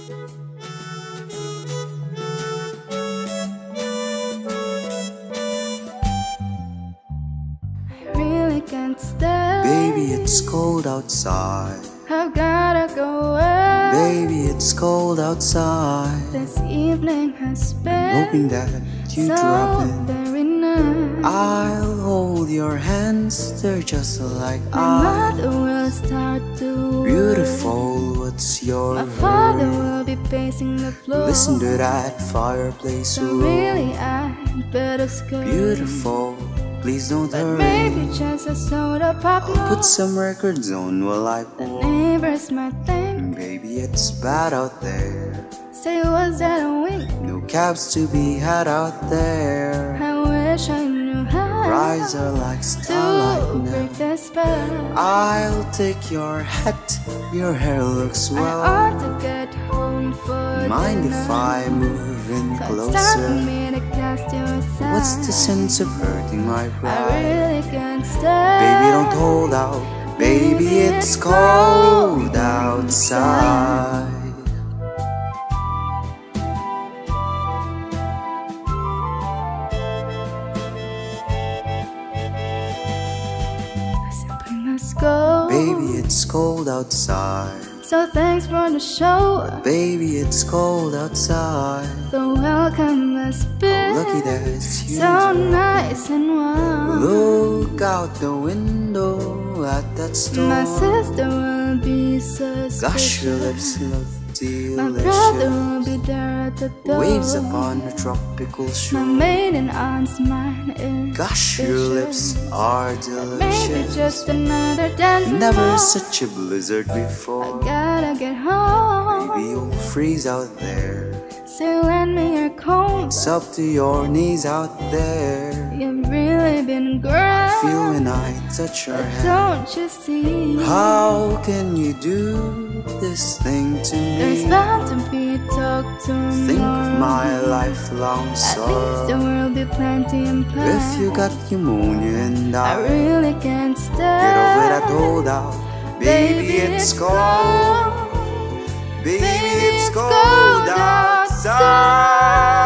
Can't stay. Baby, it's cold outside. I've gotta go away. Baby, it's cold outside. This evening has been Hoping that you so drop in. very nice. I'll hold your hands, they're just like My mother will start to Beautiful, what's your My father hurry? will be pacing the floor. Listen to that fireplace So roar. really I'd better scurry. Beautiful, please don't But hurry. maybe just a soda pop I'll more. put some records on while I The pour. neighbors might think, Baby, it's bad out there. say was that a wink? No cabs to be had out there. I wish I knew how Rise are like starlight to now. break the spell. I'll take your hat, your hair looks I well. ought to get home for Mind dinner. if I move in So it's time for closer? me to cast you aside. What's the sense of hurting my I pride? really can't stay. Baby, don't hold out. Baby, it's cold outside. Simply must go. Baby, it's cold outside. So thanks for the show. Baby, it's cold outside. The welcome has been Lucky that it's you. so nice and warm. Look out the window at that storm. My sister will be suspicious. Gosh, your lips look My brother delicious. will be there at the door. Waves upon a tropical My shore. maiden aunt's mine is Gosh, your lips are maybe delicious. just another dance. Never such a blizzard I before. gotta get home. Baby, you'll freeze out there. So lend me your comb. It's up to your knees out there. You've really been great. Feel when I touch your hand. Don't you see? How can you do this thing to There's me? bound to be talk tomorrow. Think of my lifelong At least sorrow. there will be plenty in play. If you got pneumonia and I really can't stay. get over that holdout. Baby, it's cold. Baby, it's cold outside.